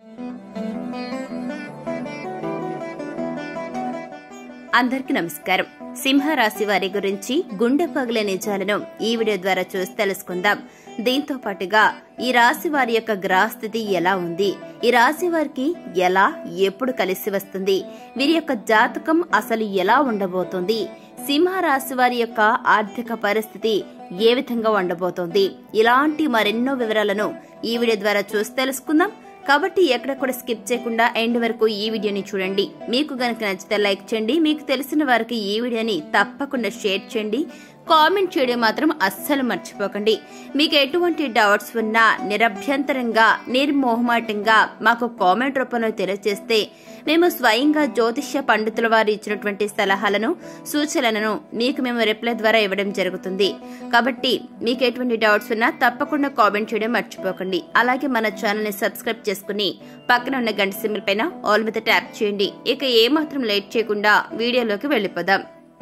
అందరికీ నమస్కారం. సింహరాశి వారి గురించి గుండె పగిలే నిజాలను ఈ వీడియో ద్వారా చూసి తెలుసుకుందాం. దీంతో పాటుగా ఈ రాశి వారి యొక్క గ్రహస్థితి ఎలా ఉంది, ఈ రాశి వారికి ఎలా ఎప్పుడు కలిసి వస్తుంది, వీరి యొక్క జాతకం అసలు ఎలా ఉండబోతుంది, సింహరాశి వారి యొక్క ఆర్థిక పరిస్థితి ఏ విధంగా ఉండబోతోంది, ఇలాంటి మరెన్నో వివరాలను ఈ వీడియో ద్వారా చూసి తెలుసుకుందాం. కాబట్టి ఎక్కడ కూడా స్కిప్ చేయకుండా ఎండ్ వరకు ఈ వీడియోని చూడండి. మీకు గనక నచ్చితే లైక్ చేయండి, మీకు తెలిసిన వారికి ఈ వీడియోని తప్పకుండా షేర్ చేయండి, కామెంట్ చేయడం మాత్రం అస్సలు మర్చిపోకండి. మీకు ఎటువంటి డౌట్స్ ఉన్నా నిరభ్యంతరంగా నిర్మోహమాటంగా మాకు కామెంట్ రూపంలో తెలియజేస్తే మేము స్వయంగా జ్యోతిష్య పండితుల వారు ఇచ్చినటువంటి సలహాలను సూచనలను మీకు మేము రిప్లై ద్వారా ఇవ్వడం జరుగుతుంది. కాబట్టి మీకు ఎటువంటి డౌట్స్ ఉన్నా తప్పకుండా కామెంట్ చేయడం మర్చిపోకండి. అలాగే మన ఛానల్ ని సబ్స్క్రైబ్ చేసుకుని పక్కన ఉన్న గంట సింబల్ పైన ఆల్ మీద ట్యాప్ చేయండి. ఇక ఏమాత్రం లేట్ చేయకుండా వీడియోలోకి వెళ్లిపోదాం.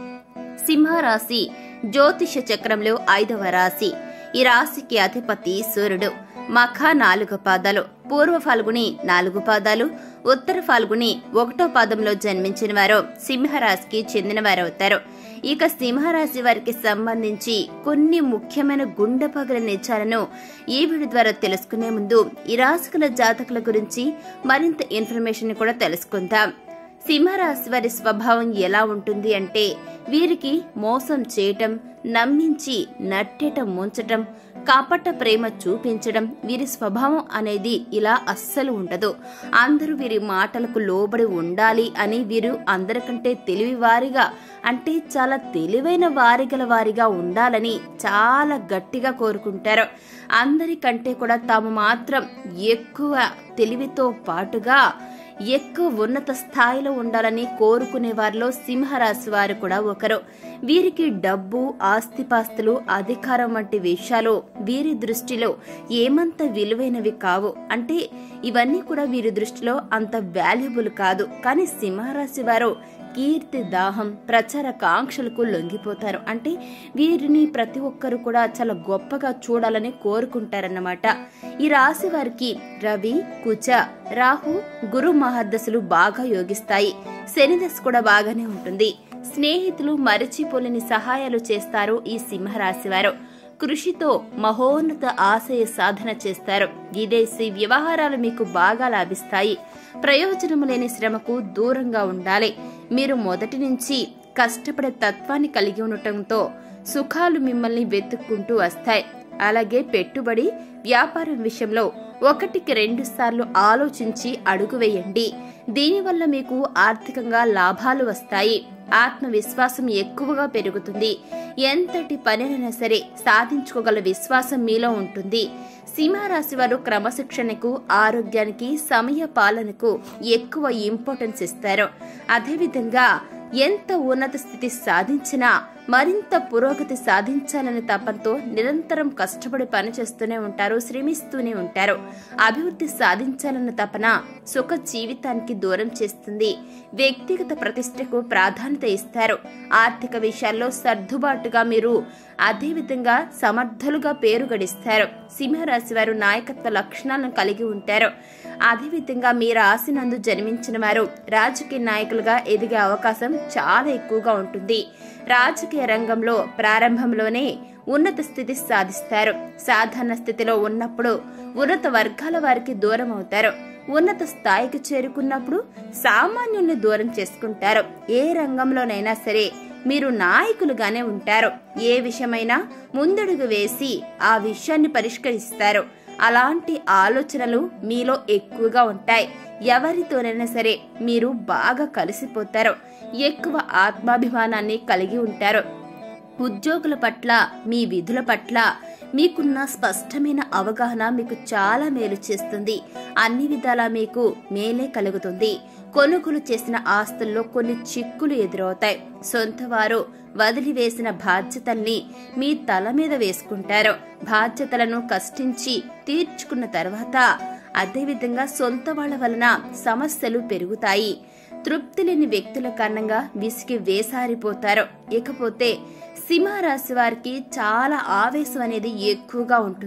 సింహరాశి జ్యోతిష చక్రంలో 5వ రాశి. ఈ రాశికి అధిపతి సూర్యుడు. మఖ 4 పాదాలు, పూర్వ ఫాల్గుని 4 పాదాలు, ఉత్తర ఫాల్గుని 1వ పాదంలో జన్మించిన వారు సింహరాశికి చెందిన వారవుతారు. ఇక సింహరాశి వారికి సంబంధించి కొన్ని ముఖ్యమైన గుండె పగిలిన నిజాలను ఈ వీడియో ద్వారా తెలుసుకునే ముందు ఈ రాశికుల జాతకుల గురించి మరింత ఇన్ఫర్మేషన్ కూడా తెలుసుకుందాం. సింహరాశి వారి స్వభావం ఎలా ఉంటుంది అంటే, వీరికి మోసం చేయటం, నమ్మించి నట్టేట ముంచటం, కాపట్ట ప్రేమ చూపించడం వీరి స్వభావం అనేది ఇలా అస్సలు ఉండదు. అందరూ వీరి మాటలకు లోబడి ఉండాలి అని వీరు అందరికంటే తెలివివారిగా, అంటే చాలా తెలివైన వారిగల వారిగా ఉండాలని చాలా గట్టిగా కోరుకుంటారు. అందరికంటే కూడా తాము మాత్రం ఎక్కువ తెలివితో పాటుగా ఎక్కువ ఉన్నత స్థాయిలో ఉండాలని కోరుకునే వారిలో సింహరాశి వారు కూడా ఒకరు. వీరికి డబ్బు, ఆస్తిపాస్తులు, అధికారం వంటి విషయాలు వీరి దృష్టిలో ఏమంత విలువైనవి కావు. అంటే ఇవన్నీ కూడా వీరి దృష్టిలో అంత వాల్యుబుల్ కాదు. కానీ సింహరాశి వారు కీర్తి దాహం, ప్రచార కాంక్షలకు లొంగిపోతారు. అంటే వీరిని ప్రతి ఒక్కరు కూడా చాలా గొప్పగా చూడాలని కోరుకుంటారన్నమాట. ఈ రాశి వారికి రవి, కుజ, రాహు, గురు మహర్దశలు బాగా యోగిస్తాయి. శనిదశ కూడా బాగానే ఉంటుంది. స్నేహితులు మరిచిపోలేని సహాయాలు చేస్తారు ఈ సింహరాశి వారు. కృషితో మహోన్నత ఆశయ సాధన చేస్తారు. విదేశీ వ్యవహారాలు మీకు బాగా లాభిస్తాయి. ప్రయోజనము లేని శ్రమకు దూరంగా ఉండాలి. మీరు మొదటి నుంచి కష్టపడే తత్వాన్ని కలిగి ఉండటంతో సుఖాలు మిమ్మల్ని వెతుక్కుంటూ వస్తాయి. అలాగే పెట్టుబడి, వ్యాపారం విషయంలో 1కి 2 సార్లు ఆలోచించి అడుగు వేయండి. దీనివల్ల మీకు ఆర్థికంగా లాభాలు వస్తాయి. ఆత్మవిశ్వాసం ఎక్కువగా పెరుగుతుంది. ఎంతటి పనినైనా సరే సాధించుకోగల విశ్వాసం మీలో ఉంటుంది. సింహరాశి వారు క్రమశిక్షణకు, ఆరోగ్యానికి, సమయ పాలనకు ఎక్కువ ఇంపార్టెన్స్ ఇస్తారు. అదేవిధంగా ఎంత ఉన్నత స్థితి సాధించినా మరింత పురోగతి సాధించాలనే తపంతో నిరంతరం కష్టపడి పనిచేస్తూనే ఉంటారు, శ్రమిస్తూనే ఉంటారు. అభివృద్ధి సాధించాలన్న తపన సుఖ జీవితానికి దూరం చేస్తుంది. వ్యక్తిగత ప్రతిష్టకు ప్రాధాన్యత ఇస్తారు. ఆర్థిక విషయాల్లో సర్దుబాటుగా మీరు అదేవిధంగా సమర్థులుగా పేరు గడిస్తారు. సింహరాశి వారు నాయకత్వ లక్షణాలను కలిగి ఉంటారు. అదేవిధంగా మీ రాశి నందు జన్మించిన వారు రాజకీయ నాయకులుగా ఎదిగే అవకాశం చాలా ఎక్కువగా ఉంటుంది. రాజకీయ రంగంలో ప్రారంభంలోనే ఉన్నత స్థితి సాధిస్తారు. సాధారణ స్థితిలో ఉన్నప్పుడు ఉన్నత వర్గాల వారికి దూరం అవుతారు. ఉన్నత స్థాయికి చేరుకున్నప్పుడు సామాన్యుల్ని దూరం చేసుకుంటారు. ఏ రంగంలోనైనా సరే మీరు నాయకులుగానే ఉంటారు. ఏ విషయమైనా ముందడుగు వేసి ఆ విషయాన్ని పరిష్కరిస్తారు. అలాంటి ఆలోచనలు మీలో ఎక్కువగా ఉంటాయి. ఎవరితోనైనా సరే మీరు బాగా కలిసిపోతారు. ఎక్కువ ఆత్మాభిమానాన్ని కలిగి ఉంటారు. ఉద్యోగుల పట్ల, మీ విధుల పట్ల మీకున్న స్పష్టమైన అవగాహన మీకు చాలా మేలు చేస్తుంది. అన్ని విధాలా మీకు మేలే కలుగుతుంది. కొనుగోలు చేసిన ఆస్తుల్లో కొన్ని చిక్కులు ఎదురవుతాయి. సొంత వారు వదిలివేసిన బాధ్యతల్ని మీ తల మీద వేసుకుంటారు. బాధ్యతలను కష్టించి తీర్చుకున్న తర్వాత అదేవిధంగా సొంత వాళ్ల వలన సమస్యలు పెరుగుతాయి. తృప్తి లేని వ్యక్తుల కారణంగా విసిగి వేసారిపోతారు. ఇకపోతే సింహరాశి వారికి చాలా ఆవేశం అనేది ఎక్కువగా ఉంటుంది.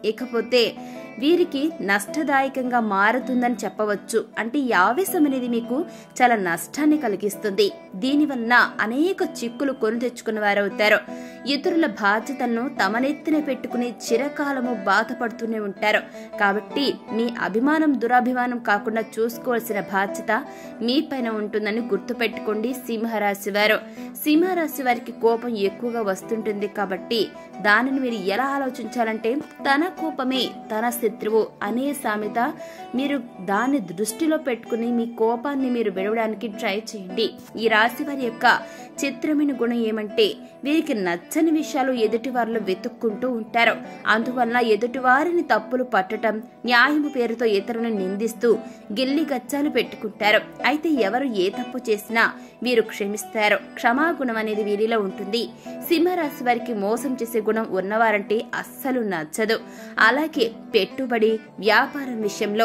ఇకపోతే వీరికి నష్టదాయకంగా మారుతుందని చెప్పవచ్చు. అంటే ఈ ఆవేశం అనేది మీకు చాలా నష్టాన్ని కలిగిస్తుంది. దీనివల్ల అనేక చిక్కులు కొని తెచ్చుకున్న వారవుతారు. ఇతరుల బాధ్యతలను తమనెత్తిన పెట్టుకుని చిరకాలము బాధపడుతూనే ఉంటారు. కాబట్టి మీ అభిమానం దురాభిమానం కాకుండా చూసుకోవాల్సిన బాధ్యత మీ పైన ఉంటుందని గుర్తుపెట్టుకోండి సింహరాశి వారు. సింహరాశి వారికి కోపం ఎక్కువగా వస్తుంటుంది. కాబట్టి దానిని మీరు ఎలా ఆలోచించాలంటే, తన కోపమే తన శత్రువు అనే సామెత మీరు దాన్ని దృష్టిలో పెట్టుకుని మీ కోపాన్ని మీరు విడవడానికి ట్రై చేయండి. ఈ రాశి వారి యొక్క చిత్రమైన గుణం ఏమంటే, వీరికి నచ్చని విషయాలు ఎదుటి వారిలో వెతుక్కుంటూ ఉంటారు. అందువల్ల ఎదుటి వారిని తప్పులు పట్టడం, న్యాయము పేరుతో ఇతరులను నిందిస్తూ గిల్లి గచ్చాలు పెట్టుకుంటారు. అయితే ఎవరు ఏ తప్పు చేసినా వీరు క్షమిస్తారు. క్షమాగుణం అనేది వీరిలో ఉంటుంది. సింహరాశి వారికి మోసం చేసే గుణం ఉన్నవారంటే అస్సలు నచ్చదు. అలాగే పెట్టుబడి వ్యాపారం విషయంలో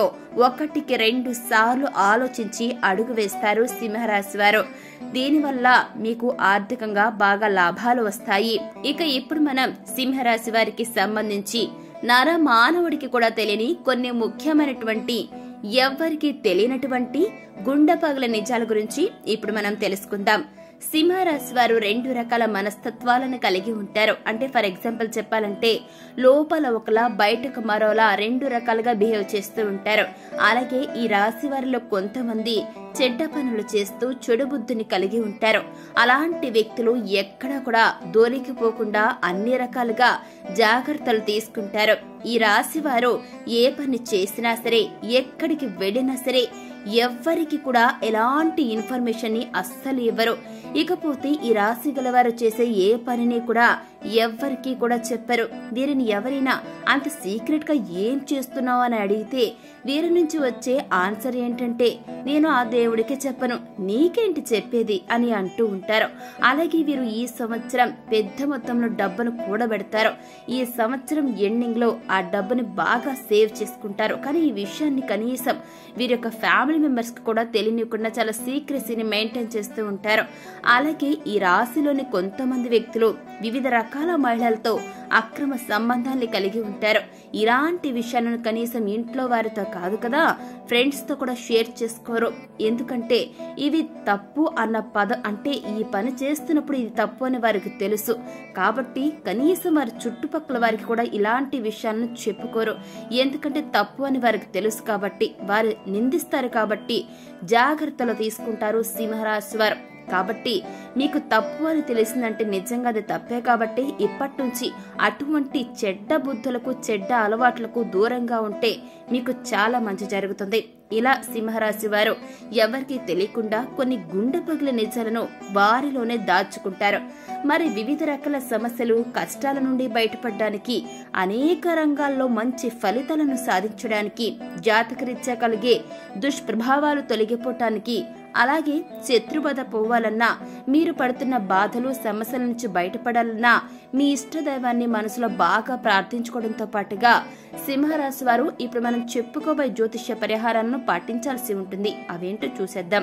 1-2 సార్లు ఆలోచించి అడుగు వేస్తారు సింహరాశి వారు. దీనివల్ల మీకు ఆర్థికంగా బాగా లాభాలు వస్తాయి. ఇక ఇప్పుడు మనం సింహరాశి వారికి సంబంధించి మానవుడికి కూడా తెలియని కొన్ని ముఖ్యమైనటువంటి, ఎవ్వరికీ తెలియనటువంటి గుండెపగల నిజాల గురించి ఇప్పుడు మనం తెలుసుకుందాం. సింహరాశి వారు 2 రకాల మనస్తత్వాలను కలిగి ఉంటారు. అంటే ఫర్ ఎగ్జాంపుల్ చెప్పాలంటే, లోపల ఒకలా బయటకు మరోలా 2 రకాలుగా బిహేవ్ చేస్తూ ఉంటారు. అలాగే ఈ రాశి వారిలో కొంతమంది చెడ్డ పనులు చేస్తూ చెడు బుద్ధిని కలిగి ఉంటారు. అలాంటి వ్యక్తులు ఎక్కడా కూడా దొరికిపోకుండా అన్ని రకాలుగా జాగ్రత్తలు తీసుకుంటారు. ఈ రాశి వారు ఏ పని చేసినా సరే, ఎక్కడికి వెళ్ళినా సరే ఎవ్వరికి కూడా ఎలాంటి ఇన్ఫర్మేషన్ ని అస్సలు ఇవ్వరు. ఇకపోతే ఈ రాశి గలవారు చేసే ఏ పనిని కూడా ఎవ్వరికి కూడా చెప్పరు. వీరిని ఎవరైనా అంత సీక్రెట్ గా ఏం చేస్తున్నావు అని అడిగితే వీరి నుంచి వచ్చే ఆన్సర్ ఏంటంటే, నేను ఆ దేవుడికి చెప్పను, నీకేంటి చెప్పేది అని అంటూ ఉంటారు. అలాగే వీరు ఈ సంవత్సరం పెద్ద మొత్తంలో డబ్బును కూడబెడతారు. ఈ సంవత్సరం ఎండింగ్ లో ఆ డబ్బుని బాగా సేవ్ చేసుకుంటారు. కానీ ఈ విషయాన్ని కనీసం వీరి యొక్క ఫ్యామిలీ మెంబర్స్ కి కూడా తెలియనివ్వకుండా చాలా సీక్రెసీని మెయింటైన్ చేస్తూ ఉంటారు. అలాగే ఈ రాశిలోని కొంతమంది వ్యక్తులు వివిధ రకాల మహిళలతో అక్రమ సంబంధాన్ని కలిగి ఉంటారు. ఇలాంటి విషయాలను కనీసం ఇంట్లో వారితో కాదు కదా, ఫ్రెండ్స్ తో కూడా షేర్ చేసుకోరు. ఎందుకంటే ఇవి తప్పు అన్న పదం, అంటే ఈ పని చేస్తున్నప్పుడు ఇది తప్పు అని వారికి తెలుసు. కాబట్టి కనీసం వారి చుట్టుపక్కల వారికి కూడా ఇలాంటి విషయాలను చెప్పుకోరు. ఎందుకంటే తప్పు అని వారికి తెలుసు కాబట్టి, వారు నిందిస్తారు కాబట్టి జాగ్రత్తలు తీసుకుంటారు సింహరాశి వారు. కాబట్టి మీకు తప్పు అని తెలిసిందంటే నిజంగా అది తప్పే. కాబట్టి ఇప్పటి నుంచి అటువంటి చెడ్డ బుద్ధులకు చెడ్డ అలవాట్లకు దూరంగా ఉంటే మీకు చాలా మంచి జరుగుతుంది. ఇలా సింహరాశి వారు ఎవరికీ తెలియకుండా కొన్ని గుండె పగిలిన నిజాలను వారిలోనే దాచుకుంటారు. మరి వివిధ రకాల సమస్యలు కష్టాల నుండి బయటపడడానికి, అనేక రంగాల్లో మంచి ఫలితాలను సాధించడానికి, జాతకరీత్యా కలిగే దుష్ప్రభావాలు తొలగిపోవటానికి, అలాగే శత్రుబాధ పోవాలన్నా, మీరు పడుతున్న బాధలు సమస్యల నుంచి బయటపడాలన్నా మీ ఇష్టదైవాన్ని మనసులో బాగా ప్రార్థించుకోవడంతో పాటుగా సింహరాశి వారు ఇప్పుడు మనం చెప్పుకోబోయే జ్యోతిష్య పరిహారాలను పాటించాల్సి ఉంటుంది. అవేంటో చూసేద్దాం.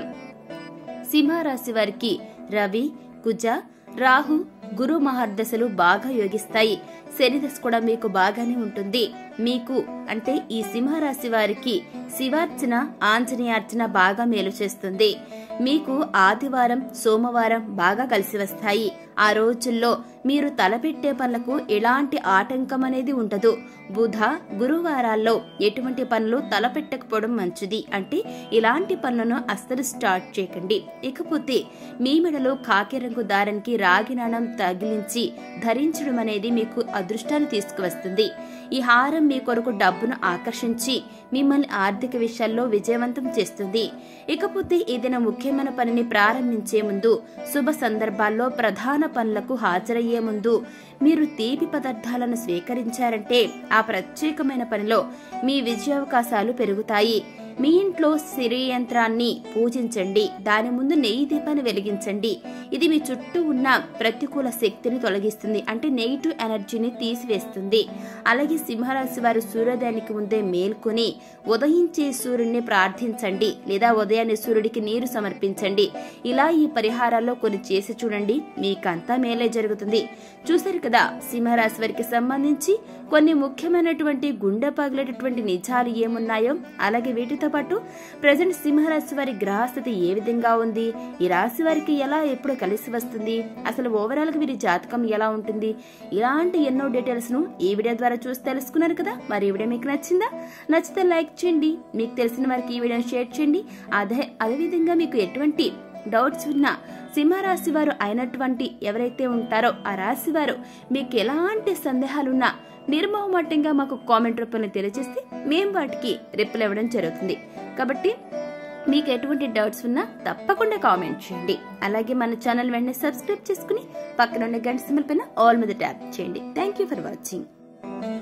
సింహరాశి వారికి రవి, కుజ, రాహు, గురు మహర్దశలు బాగా యోగిస్తాయి. శని దశ కూడా మీకు బాగానే ఉంటుంది. మీకు అంటే ఈ సింహరాశి వారికి శివార్చన, ఆంజనేయార్చన బాగా మేలు చేస్తుంది. మీకు ఆదివారం, సోమవారం బాగా కలిసి వస్తాయి. ఆ రోజుల్లో మీరు తలపెట్టే పనులకు ఎలాంటి ఆటంకం అనేది ఉండదు. బుధ, గురువారాల్లో ఎటువంటి పనులు తలపెట్టకపోవడం మంచిది. అంటే ఇలాంటి పనులను అస్సలు స్టార్ట్ చేయకండి. ఇకపోతే మీ మెడలో కాకి రంగు దారానికి రాగి నాణం తగిలించి ధరించడం అనేది మీకు అదృష్టాన్ని తీసుకువస్తుంది. ఈ హారం మీ కొరకు డబ్బును ఆకర్షించి మిమ్మల్ని ఆర్థిక విషయాల్లో విజయవంతం చేస్తుంది. ఇకపోతే ఏదైనా ముఖ్యమైన పనిని ప్రారంభించే ముందు, శుభ సందర్భాల్లో ప్రధాన పనులకు హాజరయ్యే ముందు మీరు తీపి పదార్థాలను స్వీకరించారంటే ఆ ప్రత్యేకమైన పనిలో మీ విజయావకాశాలు పెరుగుతాయి. మీ ఇంట్లో సిరి యంత్రాన్ని పూజించండి. దాని ముందు నెయ్యి దీపాన్ని వెలిగించండి. ఇది మీ చుట్టూ ఉన్న ప్రతికూల శక్తిని తొలగిస్తుంది. అంటే నెగిటివ్ ఎనర్జీని తీసివేస్తుంది. అలాగే సింహరాశి వారు సూర్యోదయానికి ముందే మేల్కొని ఉదయించే సూర్యుడిని ప్రార్థించండి, లేదా ఉదయాన్నే సూర్యుడికి నీరు సమర్పించండి. ఇలా ఈ పరిహారాల్లో కొన్ని చేసి చూడండి, మీకంతా మేలే జరుగుతుంది. చూసారు కదా సింహరాశి వారికి సంబంధించి కొన్ని ముఖ్యమైనటువంటి గుండె పగిలేటటువంటి నిజాలు ఏమున్నాయో, అలాగే వీటితో పాటు ప్రజెంట్ సింహరాశి వారి గ్రహస్థితి ఏ విధంగా ఉంది, ఈ రాశి వారికి ఎలా ఎప్పుడు కలిసి వస్తుంది, అసలు ఓవరాల్ గా వీరి జాతకం ఎలా ఉంటుంది, ఇలాంటి ఎన్నో డీటెయిల్స్ ను ఈ వీడియో ద్వారా చూసి తెలుసుకున్నారు కదా. మరి ఈ వీడియో మీకు నచ్చిందా? నచ్చితే లైక్ చేయండి, మీకు తెలిసిన వారికి ఈ వీడియోని షేర్ చేయండి. అదేవిధంగా మీకు ఎటువంటి డౌట్స్ ఉన్నా సింహరాశి వారు అయినటువంటి ఎవరైతే ఉంటారో ఆ రాశి వారు మీకు ఎలాంటి సందేహాలున్నా నిర్మోహమాటంగా మాకు కామెంట్ రూపంలో తెలియజేస్తే మేము వాటికి రిప్లై ఇవ్వడం జరుగుతుంది. కాబట్టి మీకు ఎటువంటి డౌట్స్ ఉన్నా తప్పకుండా కామెంట్ చేయండి. అలాగే మన ఛానల్ వెంటనే సబ్స్క్రైబ్ చేసుకుని పక్కన ఉన్న గంట సింబల్ పైన ఆల్ మీద ట్యాప్ చేయండి. Thank you for watching.